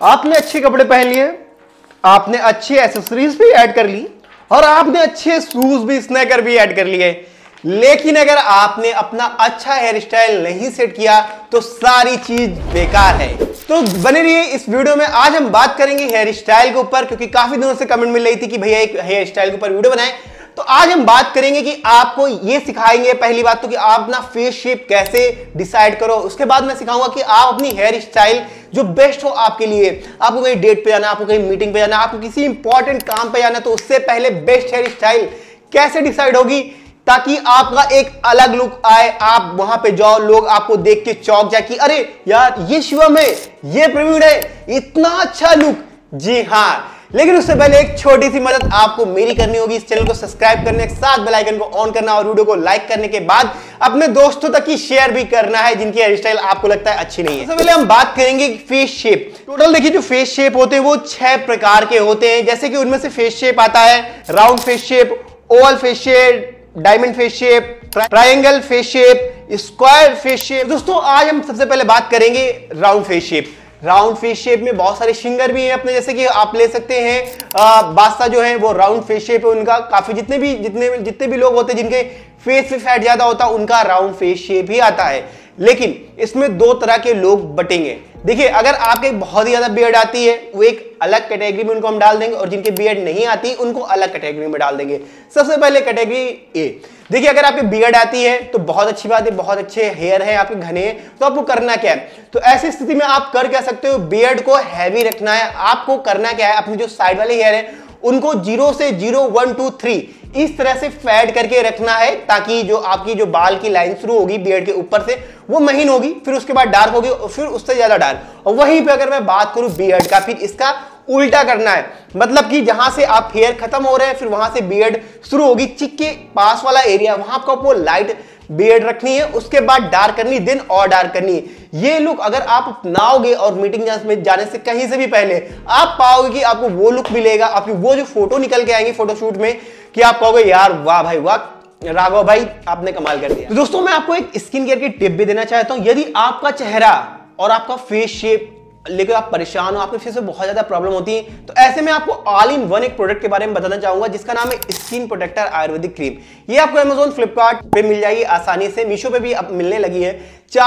आपने अच्छे कपड़े पहन लिए, आपने अच्छे एसेसरीज भी ऐड कर ली और आपने अच्छे शूज भी स्नैकर भी ऐड कर लिए, लेकिन अगर आपने अपना अच्छा हेयर स्टाइल नहीं सेट किया तो सारी चीज बेकार है। तो बने रहिए इस वीडियो में। आज हम बात करेंगे हेयर स्टाइल के ऊपर, क्योंकि काफी दिनों से कमेंट मिल रही थी कि भैया एक हेयर स्टाइल के ऊपर वीडियो बनाएं। तो आज हम बात करेंगे कि आपको ये सिखाएंगे, पहली बात तो कि आप अपना फेस शेप कैसे डिसाइड करो। उसके बाद मैं सिखाऊंगा कि आप अपनी हेयर स्टाइल जो बेस्ट हो आपके लिए, आपको कहीं डेट पे जाना, आपको कहीं मीटिंग पे जाना, आपको किसी इंपॉर्टेंट काम पे जाना, तो उससे पहले बेस्ट हेयर स्टाइल कैसे डिसाइड होगी ताकि आपका एक अलग लुक आए। आप वहां पे जाओ, लोग आपको देख के चौंक जाए कि अरे यार ये शिवम है, ये प्रवीण है, इतना अच्छा लुक। जी हाँ, लेकिन उससे पहले एक छोटी सी मदद आपको मेरी करनी होगी। इस चैनल को सब्सक्राइब करने के साथ बेल आइकन को ऑन करना और वीडियो को लाइक करने के बाद अपने दोस्तों तक ही शेयर भी करना है जिनकी हेयर स्टाइल आपको लगता है अच्छी नहीं है। सबसे पहले हम बात करेंगे फेस शेप। टोटल देखिए जो फेस शेप होते हैं वो 6 प्रकार के होते हैं। जैसे कि उनमें से फेस शेप आता है round face shape, oval face shape, diamond face shape, triangle face shape, square face shape. दोस्तों आज हम सबसे पहले बात करेंगे round face shape. Round face shape में बहुत सारे सिंगर भी हैं अपने, जैसे कि आप ले सकते हैं बादशाह जो है वो राउंड फेस शेप है उनका। काफी जितने भी लोग होते हैं जिनके फेस पे फैट ज्यादा होता है उनका राउंड फेस शेप ही आता है। लेकिन इसमें 2 तरह के लोग बटेंगे। देखिए अगर आपके बहुत ही ज्यादा बियर्ड आती है वो एक अलग कैटेगरी में उनको हम डाल देंगे, और जिनके बियर्ड नहीं आती उनको अलग कैटेगरी में डाल देंगे। सबसे पहले कैटेगरी ए। देखिए अगर आपकी बियर्ड आती है तो बहुत अच्छी बात है, बहुत अच्छे हेयर है आपके घने, तो आपको करना क्या है, तो ऐसी स्थिति में आप कर क्या सकते हो, बियर्ड को हैवी रखना है। आपको करना क्या है, अपने जो साइड वाले हेयर है उनको 0 से 0, 1, 2, 3 इस तरह से फैड करके रखना है, ताकि जो आपकी जो बाल की लाइन शुरू होगी बियर्ड के ऊपर से वो महीन होगी, फिर उसके बाद डार्क होगी और फिर उससे ज्यादा डार्क। और वहीं पे अगर मैं बात करूं बियर्ड का, फिर इसका उल्टा करना है। मतलब कि जहां से आप हेयर खत्म हो रहे हैं फिर वहां से बियर्ड शुरू होगी, चिक के पास वाला एरिया वहां आपको लाइट बियर्ड रखनी है, उसके बाद डार्क करनी, दिन और डार्क करनी है। ये लुक अगर आप अपनाओगे और मीटिंग में जाने से कहीं से भी पहले आप पाओगे कि आपको वो लुक मिलेगा, आपकी वो जो फोटो निकल के आएंगी फोटोशूट में, कि आप कहोगे यार वाह भाई वाह, राघव भाई आपने कमाल कर दिया। तो दोस्तों मैं आपको एक स्किन केयर की टिप भी देना चाहता हूं। यदि आपका चेहरा और आपका फेस शेप लेकर आप परेशान हो, आपके फेस में बहुत ज्यादा प्रॉब्लम होती है, तो ऐसे में आपको ऑल इन वन एक प्रोडक्ट के बारे में बताना चाहूंगा जिसका नाम है स्किन प्रोटेक्टर आयुर्वेदिक क्रीम। ये आपको अमेजोन, फ्लिपकार्ट पे मिल जाएगी आसानी से, मीशो पे भी अब मिलने लगी है।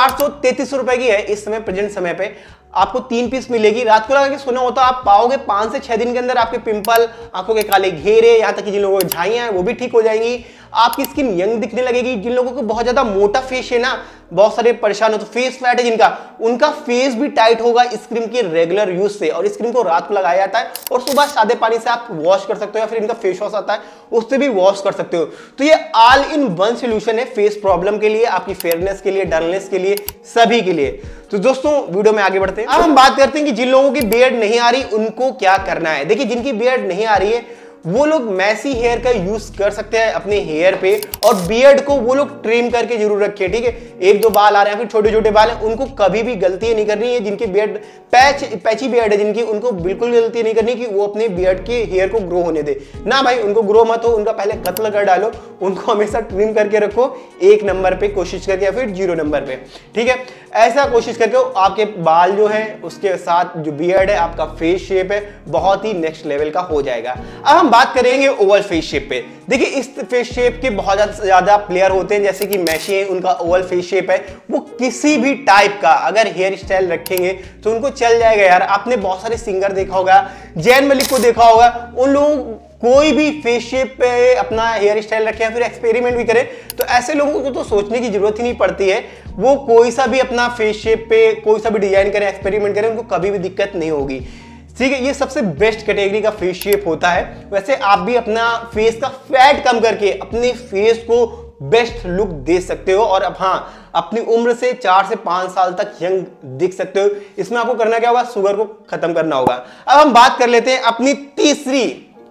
433 रुपए की है इस समय, प्रेजेंट समय पे आपको 3 पीस मिलेगी। रात को लगा के सोना होता आप पाओगे 5 से 6 दिन के अंदर आपके पिंपल, आंखों के काले घेरे, यहां तक कि जिन लोगों को झाइयां हैं वो भी ठीक हो जाएंगी। आपकी स्किन यंग दिखने लगेगी। जिन लोगों को बहुत ज्यादा मोटा फेस है ना, बहुत सारे परेशान हो, तो फेस फैट है जिनका, उनका फेस भी टाइट होगा इस क्रीम के रेगुलर यूज से। और इस क्रीम को रात को लगाया जाता है और सुबह सादे पानी से आप वॉश कर सकते हो, या फिर इनका फेस वॉश आता है उससे भी वॉश कर सकते हो। तो ये ऑल इन वन सोल्यूशन है फेस प्रॉब्लम के लिए, आपकी फेयरनेस के लिए, डलनेस के लिए, सभी के लिए। तो दोस्तों वीडियो में आगे बढ़ते हैं। अब हम बात करते हैं कि जिन लोगों की बियर्ड नहीं आ रही उनको क्या करना है। देखिए जिनकी बियर्ड नहीं आ रही है वो लोग मैसी हेयर का यूज कर सकते हैं अपने हेयर पे, और बियर्ड को वो लोग ट्रिम करके जरूर रखें, ठीक है। 1-2 बाल आ रहे हैं, फिर छोटे छोटे बाल हैं, उनको कभी भी गलती नहीं करनी है। जिनकी बियर्ड पैची बियर्ड है जिनकी, उनको बिल्कुल गलती नहीं करनी कि वो अपने बियर्ड के हेयर को ग्रो होने दे ना। भाई उनको ग्रो मत हो, उनका पहले कत्ल कर डालो, उनको हमेशा ट्रिम करके रखो 1 नंबर पे कोशिश करके, या फिर 0 नंबर पे, ठीक है। ऐसा कोशिश करके आपके बाल जो है उसके साथ जो बियर्ड है, आपका फेस शेप है, बहुत ही नेक्स्ट लेवल का हो जाएगा। अब हम बात करेंगे ओवल फेस शेप पे। देखिए इस फेस शेप के बहुत ज्यादा प्लेयर होते हैं, जैसे कि मैशी है, उनका ओवल फेस शेप है। वो किसी भी टाइप का अगर हेयर स्टाइल रखेंगे तो उनको चल जाएगा यार। आपने बहुत सारे सिंगर देखा होगा, जैन मलिक को देखा होगा, उन लोगों कोई भी फेस शेप पे अपना हेयर स्टाइल रखे या फिर एक्सपेरिमेंट भी करे, तो ऐसे लोगों को तो सोचने की जरूरत ही नहीं पड़ती है। वो कोई सा भी अपना फेस शेप पे कोई सा भी डिजाइन करे, एक्सपेरिमेंट करे, उनको कभी भी दिक्कत नहीं होगी, ठीक है। ये सबसे बेस्ट कैटेगरी का फेस शेप होता है। वैसे आप भी अपना फेस का फैट कम करके अपने फेस को बेस्ट लुक दे सकते हो, और अब हाँ अपनी उम्र से 4 से 5 साल तक यंग दिख सकते हो। इसमें आपको करना क्या होगा, शुगर को खत्म करना होगा। अब हम बात कर लेते हैं अपनी तीसरी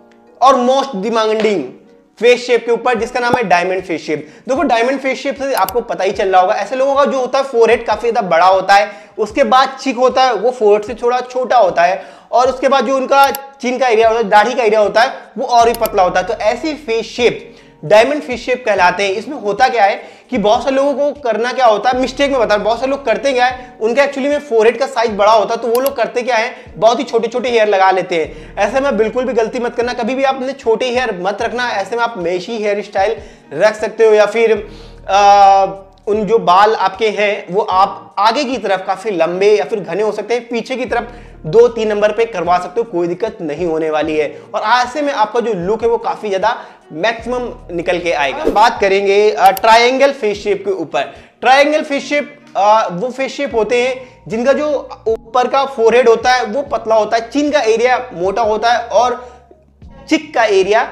और मोस्ट डिमांडिंग फेस शेप के ऊपर, जिसका नाम है डायमंड फेस शेप। देखो डायमंड फेस शेप से आपको पता ही चल रहा होगा, ऐसे लोगों का जो होता है फोरहेड काफी ज्यादा बड़ा होता है, उसके बाद चिक होता है वो फोरहेड से थोड़ा छोटा होता है, और उसके बाद जो उनका चिन का एरिया होता है, दाढ़ी का एरिया होता है, वो और भी पतला होता है। तो ऐसी face shape diamond face shape कहलाते हैं। इसमें होता क्या है कि बहुत सारे लोगों को करना क्या होता है, मिस्टेक में बता, बहुत सारे लोग करते क्या है, उनका एक्चुअली में फोरहेड का साइज बड़ा होता है, तो वो लोग करते क्या है, बहुत ही छोटे छोटे हेयर लगा लेते हैं। ऐसे में बिल्कुल भी गलती मत करना, कभी भी आपने छोटे हेयर मत रखना। ऐसे में आप मेशी हेयर स्टाइल रख सकते हो, या फिर उन जो बाल आपके हैं वो आप आगे की तरफ काफी लंबे या फिर घने हो सकते हैं, पीछे की तरफ 2-3 नंबर पे करवा सकते हो, कोई दिक्कत नहीं होने वाली है। और ऐसे में आपका जो लुक है वो काफी ज्यादा मैक्सिमम निकल के आएगा। बात करेंगे ट्रायंगल फेस शेप के ऊपर। ट्रायंगल फेस शेप वो फेस शेप होते हैं जिनका जो ऊपर का फोरहेड होता है वो पतला होता है, चिन का एरिया मोटा होता है और चिक का एरिया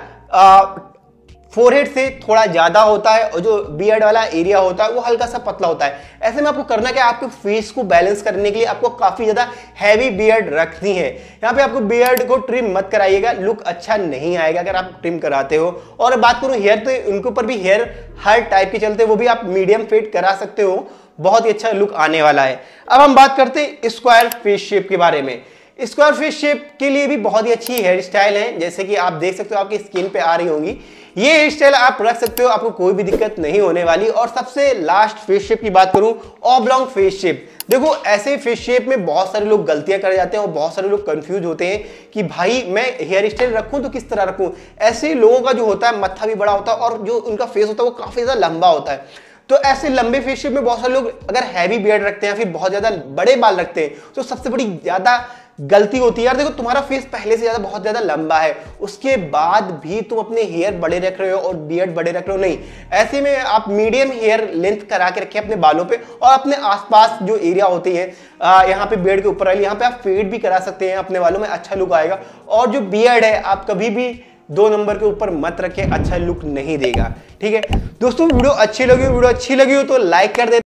फोरहेड से थोड़ा ज्यादा होता है, और जो बियर्ड वाला एरिया होता है वो हल्का सा पतला होता है। ऐसे में आपको करना क्या है, आपके फेस को बैलेंस करने के लिए आपको काफी ज्यादा हैवी बियर्ड रखनी है। यहाँ पे आपको बियर्ड को ट्रिम मत कराइएगा, लुक अच्छा नहीं आएगा अगर आप ट्रिम कराते हो। और बात करूं हेयर, तो उनके ऊपर भी हेयर हर टाइप के चलते, वो भी आप मीडियम फेड करा सकते हो, बहुत ही अच्छा लुक आने वाला है। अब हम बात करते हैं स्क्वायर फेस शेप के बारे में। स्क्वायर फेस शेप के लिए भी बहुत ही अच्छी हेयर स्टाइल है, जैसे कि आप देख सकते हो आपकी स्किन पे आ रही होंगी। ये हेयर स्टाइल आप रख सकते हो, आपको कोई भी दिक्कत नहीं होने वाली। और सबसे लास्ट फेस शेप की बात करूं, ऑब्लॉन्ग फेस शेप। देखो ऐसे फेस शेप में बहुत सारे लोग गलतियां कर जाते हैं और बहुत सारे लोग कंफ्यूज होते हैं कि भाई मैं हेयर स्टाइल रखूं तो किस तरह रखूं। ऐसे लोगों का जो होता है मत्था भी बड़ा होता है और जो उनका फेस होता है वो काफी ज्यादा लंबा होता है। तो ऐसे लंबे फेस शेप में बहुत सारे लोग अगर हैवी बियर्ड रखते हैं, फिर बहुत ज्यादा बड़े बाल रखते हैं, तो सबसे बड़ी ज्यादा गलती होती है। यार देखो तुम्हारा फेस पहले से ज्यादा बहुत ज्यादा लंबा है, उसके बाद भी तुम अपने हेयर बड़े रख रहे हो और बियर्ड बड़े रख रहे हो, नहीं। ऐसे में आप मीडियम हेयर लेंथ करा के रखें अपने बालों पे, और अपने आसपास जो एरिया होती है यहाँ पे बियर्ड के ऊपर वाली, यहाँ पे आप फेड भी करा सकते हैं अपने बालों में, अच्छा लुक आएगा। और जो बियर्ड है आप कभी भी 2 नंबर के ऊपर मत रखें, अच्छा लुक नहीं देगा। ठीक है दोस्तों, वीडियो अच्छी लगी हो तो लाइक कर दे।